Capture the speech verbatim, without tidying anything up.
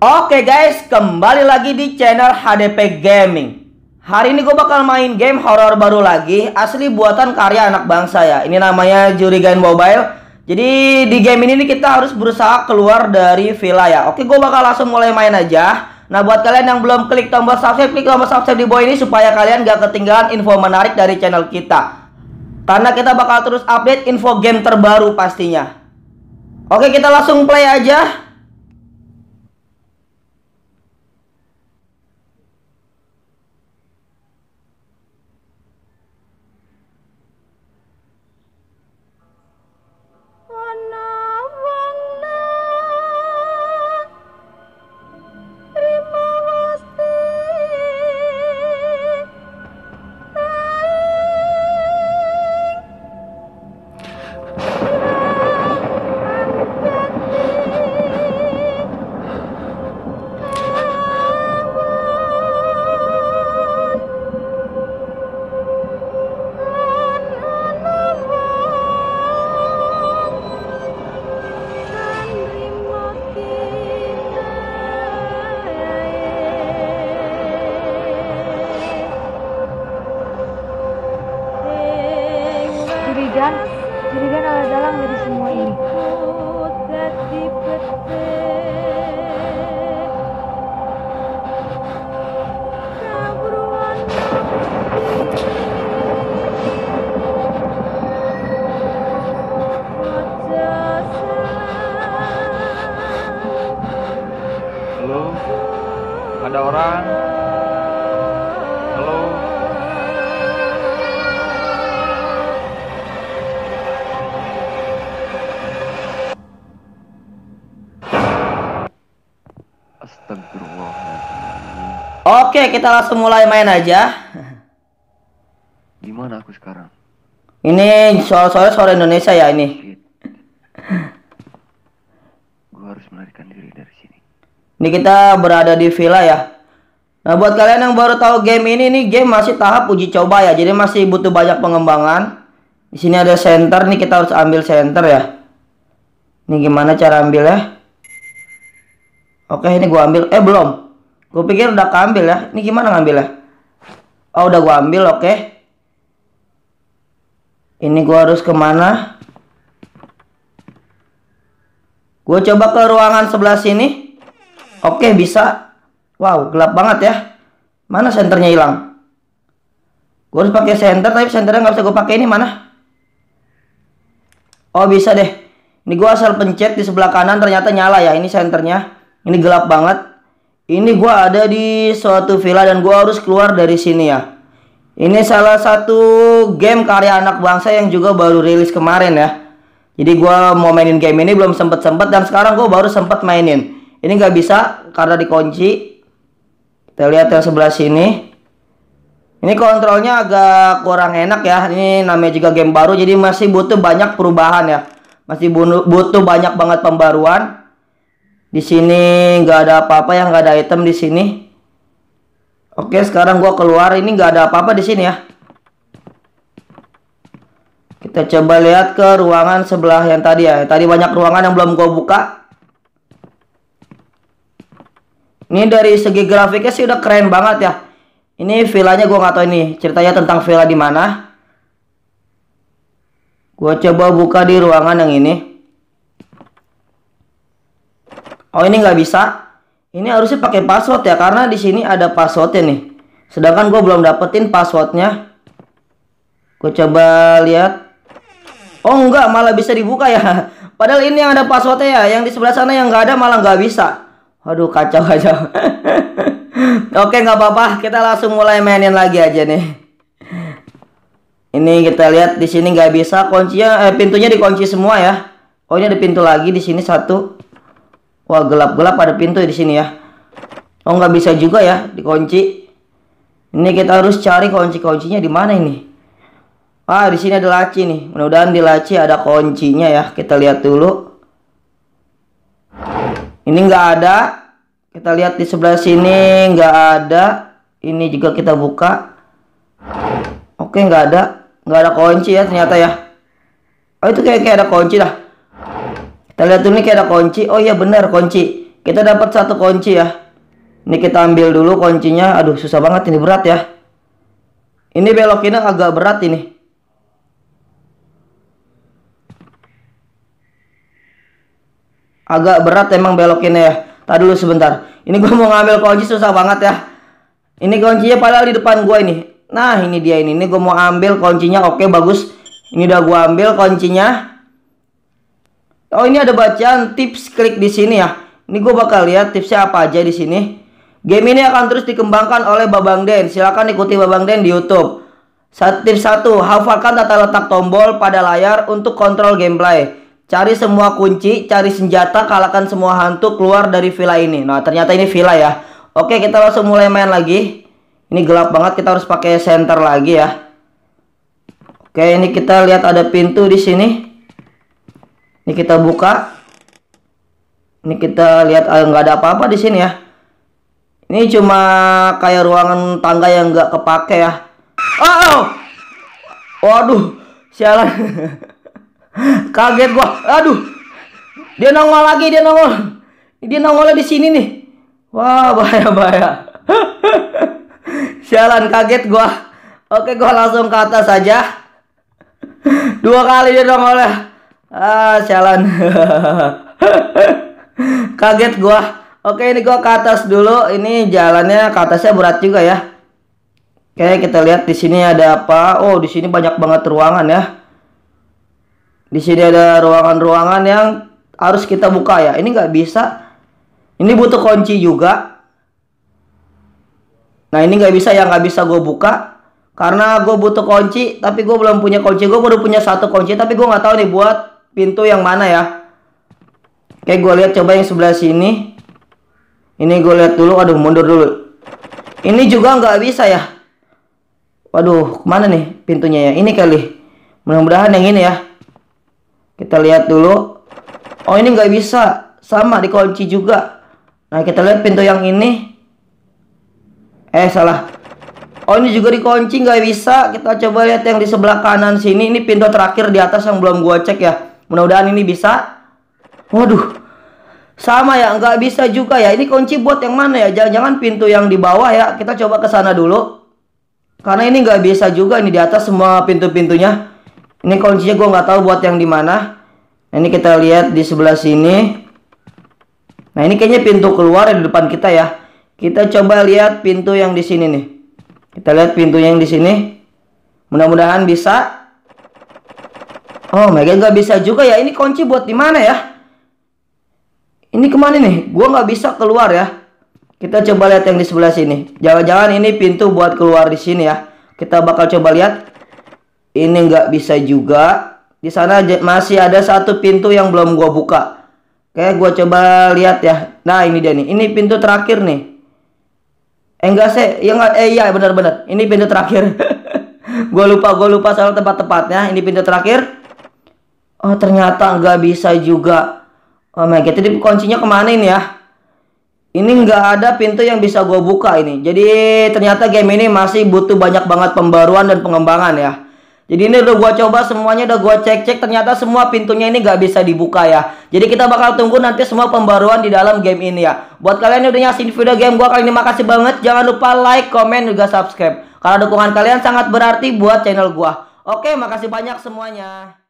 Oke guys, kembali lagi di channel H D P Gaming. Hari ini gue bakal main game horor baru lagi, asli buatan karya anak bangsa ya. Ini namanya Jurigan Mobile. Jadi di game ini kita harus berusaha keluar dari villa ya. Oke, gue bakal langsung mulai main aja. Nah, buat kalian yang belum klik tombol subscribe, klik tombol subscribe di bawah ini supaya kalian gak ketinggalan info menarik dari channel kita. Karena kita bakal terus update info game terbaru pastinya. Oke, kita langsung play aja. Jurigan, Jurigan ala dalang dari semua ini. Halo, ada orang? Halo. Astagfirullahaladzim. Oke, kita langsung mulai main aja. Gimana aku sekarang? Ini soal-soal sore Indonesia ya ini. Gue harus melarikan diri dari sini. Ini kita berada di villa ya. Nah, buat kalian yang baru tahu game ini, ini game masih tahap uji coba ya. Jadi masih butuh banyak pengembangan. Di sini ada center nih, kita harus ambil center ya. Ini gimana cara ambilnya? Oke, ini gua ambil. Eh, belum. Gue pikir udah keambil ya. Ini gimana ngambilnya? Oh, udah gua ambil, oke. Ini gua harus kemana? Gue coba ke ruangan sebelah sini. Oke, bisa. Wow, gelap banget ya. Mana senternya hilang? Gue harus pakai senter, tapi senternya nggak bisa gue pakai. Ini mana? Oh, bisa deh. Ini gue asal pencet di sebelah kanan, ternyata nyala ya. Ini senternya. Ini gelap banget. Ini gue ada di suatu villa dan gue harus keluar dari sini ya. Ini salah satu game karya anak bangsa yang juga baru rilis kemarin ya. Jadi gue mau mainin game ini belum sempet-sempet, dan sekarang gue baru sempet mainin. Ini nggak bisa karena dikunci. Kita lihat yang sebelah sini. Ini kontrolnya agak kurang enak ya. Ini namanya juga game baru, jadi masih butuh banyak perubahan ya. Masih butuh banyak banget pembaruan. Di sini nggak ada apa-apa ya, nggak ada item di sini. Oke, sekarang gue keluar. Ini nggak ada apa-apa di sini ya. Kita coba lihat ke ruangan sebelah yang tadi ya. Tadi banyak ruangan yang belum gue buka. Ini dari segi grafiknya sih udah keren banget ya. Ini villanya gue nggak tahu ini ceritanya tentang villa di mana. Gue coba buka di ruangan yang ini. Oh, ini nggak bisa. Ini harusnya pakai password ya, karena di sini ada passwordnya nih. Sedangkan gue belum dapetin passwordnya. Gue coba lihat. Oh enggak, malah bisa dibuka ya. Padahal ini yang ada passwordnya ya. Yang di sebelah sana yang nggak ada malah nggak bisa. Waduh, kacau kacau. Oke, nggak apa-apa. Kita langsung mulai mainin lagi aja nih. Ini kita lihat di sini nggak bisa. Kuncinya, eh, pintunya dikunci semua ya. Oh, ini ada pintu lagi di sini satu. Wah, gelap-gelap ada pintu di sini ya. Oh, nggak bisa juga ya dikunci. Ini kita harus cari kunci-kuncinya di mana ini. Ah, di sini ada laci nih. Mudah-mudahan di laci ada kuncinya ya. Kita lihat dulu. Ini nggak ada. Kita lihat di sebelah sini nggak ada. Ini juga kita buka. Oke, nggak ada. Nggak ada kunci ya ternyata ya. Oh, itu kayak, kayak ada kunci lah. Kita lihat dulu nih, kayak ada kunci. Oh iya benar, kunci. Kita dapat satu kunci ya. Ini kita ambil dulu kuncinya. Aduh, susah banget ini, berat ya. Ini belokinnya agak berat ini. Agak berat emang belokinnya ya. Tadi dulu sebentar. Ini gue mau ngambil kunci susah banget ya. Ini kuncinya padahal di depan gue ini. Nah, ini dia ini. Ini gue mau ambil kuncinya. Oke, bagus. Ini udah gue ambil kuncinya. Oh, ini ada bacaan tips, klik di sini ya. Ini gue bakal lihat tipsnya apa aja di sini. Game ini akan terus dikembangkan oleh Babang Den. Silahkan ikuti Babang Den di YouTube. Tips satu, hafalkan tata letak tombol pada layar untuk kontrol gameplay. Cari semua kunci, cari senjata, kalahkan semua hantu, keluar dari villa ini. Nah, ternyata ini villa ya. Oke, kita langsung mulai main lagi. Ini gelap banget, kita harus pakai center lagi ya. Oke, ini kita lihat ada pintu di sini. Ini kita buka. Ini kita lihat eh, nggak ada apa-apa di sini ya. Ini cuma kayak ruangan tangga yang nggak kepake ya. Oh, waduh, sialan. Kaget gua. Aduh, dia nongol lagi, dia nongol. Dia nongolnya di sini nih. Wah, bahaya bahaya. Sialan, kaget gua. Oke, gua langsung ke atas saja. Dua kali dia nongolnya. Ah, sialan. Kaget gua. Oke, ini gua ke atas dulu. Ini jalannya ke atasnya berat juga ya. Oke, kita lihat di sini ada apa? Oh, di sini banyak banget ruangan ya. Di sini ada ruangan-ruangan yang harus kita buka ya. Ini nggak bisa. Ini butuh kunci juga. Nah, ini nggak bisa ya, nggak bisa gue buka karena gue butuh kunci. Tapi gue belum punya kunci. Gue baru punya satu kunci. Tapi gue nggak tahu nih buat pintu yang mana ya. Oke, gue lihat coba yang sebelah sini. Ini gue lihat dulu. Aduh, mundur dulu. Ini juga nggak bisa ya. Waduh, kemana nih pintunya ya? Ini kali. Mudah-mudahan yang ini ya. Kita lihat dulu. Oh, ini nggak bisa. Sama, dikunci juga. Nah, kita lihat pintu yang ini. Eh, salah. Oh, ini juga dikunci, nggak bisa. Kita coba lihat yang di sebelah kanan sini. Ini pintu terakhir di atas yang belum gua cek ya. Mudah-mudahan ini bisa. Waduh, sama ya, nggak bisa juga ya. Ini kunci buat yang mana ya? Jangan-jangan pintu yang di bawah ya. Kita coba ke sana dulu. Karena ini nggak bisa juga. Ini di atas semua pintu-pintunya. Ini kuncinya gue nggak tahu buat yang di mana. Nah, ini kita lihat di sebelah sini. Nah, ini kayaknya pintu keluar di depan kita ya. Kita coba lihat pintu yang di sini nih. Kita lihat pintunya yang di sini. Mudah-mudahan bisa. Oh my god, nggak bisa juga ya. Ini kunci buat di mana ya? Ini kemana nih? Gua nggak bisa keluar ya. Kita coba lihat yang di sebelah sini. Jangan-jangan ini pintu buat keluar di sini ya. Kita bakal coba lihat. Ini nggak bisa juga. Di sana masih ada satu pintu yang belum gua buka. Kayak gua coba lihat ya. Nah, ini dia nih. Ini pintu terakhir nih. Eh enggak sih, ya enggak, eh iya benar-benar. Ini pintu terakhir. Gua lupa, gua lupa soal tempat-tempatnya. Ini pintu terakhir. Oh, ternyata nggak bisa juga. Oh my god, jadi kuncinya kemana ini ya? Ini nggak ada pintu yang bisa gue buka ini. Jadi ternyata game ini masih butuh banyak banget pembaruan dan pengembangan ya. Jadi ini udah gue coba semuanya, udah gue cek-cek. Ternyata semua pintunya ini nggak bisa dibuka ya. Jadi kita bakal tunggu nanti semua pembaruan di dalam game ini ya. Buat kalian yang udah nyaksin video game gue kali ini, makasih banget. Jangan lupa like, komen, juga subscribe. Karena dukungan kalian sangat berarti buat channel gue. Oke, makasih banyak semuanya.